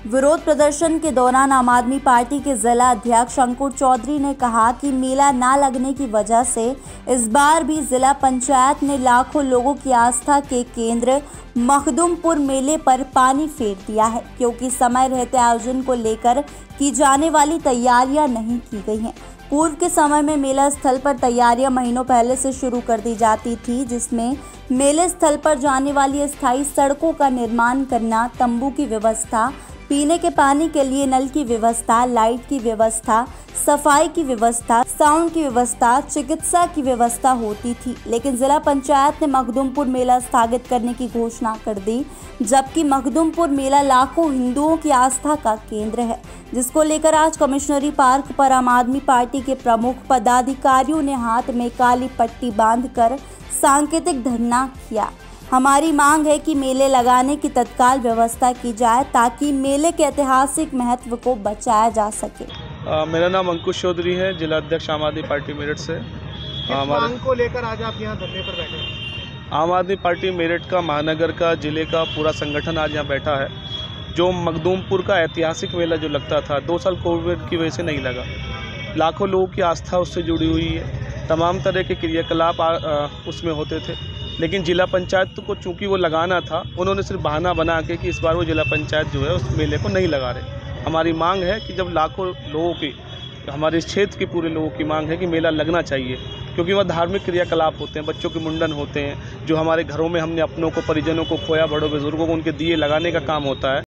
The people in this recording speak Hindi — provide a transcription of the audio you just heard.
विरोध प्रदर्शन के दौरान आम आदमी पार्टी के जिला अध्यक्ष अंकुर चौधरी ने कहा कि मेला ना लगने की वजह से इस बार भी जिला पंचायत ने लाखों लोगों की आस्था के केंद्र मखदुमपुर मेले पर पानी फेर दिया है, क्योंकि समय रहते आयोजन को लेकर की जाने वाली तैयारियां नहीं की गई हैं। पूर्व के समय में मेला स्थल पर तैयारियां महीनों पहले से शुरू कर दी जाती थी, जिसमें मेले स्थल पर जाने वाली अस्थायी सड़कों का निर्माण करना, तंबू की व्यवस्था, पीने के पानी के लिए नल की व्यवस्था, लाइट की व्यवस्था, सफाई की व्यवस्था, साउंड की व्यवस्था, चिकित्सा की व्यवस्था होती थी। लेकिन जिला पंचायत ने मखदुमपुर मेला स्थगित करने की घोषणा कर दी, जबकि मखदुमपुर मेला लाखों हिंदुओं की आस्था का केंद्र है, जिसको लेकर आज कमिश्नरी पार्क पर आम आदमी पार्टी के प्रमुख पदाधिकारियों ने हाथ में काली पट्टी बांधकर सांकेतिक धरना किया। हमारी मांग है कि मेले लगाने की तत्काल व्यवस्था की जाए ताकि मेले के ऐतिहासिक महत्व को बचाया जा सके। मेरा नाम अंकुश चौधरी है, जिला अध्यक्ष आम आदमी पार्टी मेरठ से। मांग को लेकर आज आप यहाँ धरने पर बैठे हैं? आम आदमी पार्टी मेरठ का, महानगर का, जिले का पूरा संगठन आज यहाँ बैठा है। जो मखदुमपुर का ऐतिहासिक मेला जो लगता था, 2 साल कोविड की वजह से नहीं लगा। लाखों लोगों की आस्था उससे जुड़ी हुई है, तमाम तरह के क्रियाकलाप उसमें होते थे। लेकिन जिला पंचायत को चूँकि वो लगाना था, उन्होंने सिर्फ बहाना बना के कि इस बार वो जिला पंचायत जो है उस मेले को नहीं लगा रहे। हमारी मांग है कि जब लाखों लोगों की, हमारे इस क्षेत्र के पूरे लोगों की मांग है कि मेला लगना चाहिए, क्योंकि वह धार्मिक क्रियाकलाप होते हैं, बच्चों के मुंडन होते हैं, जो हमारे घरों में हमने अपनों को, परिजनों को खोया, बड़ों बुजुर्गों को उनके दिए लगाने का काम होता है।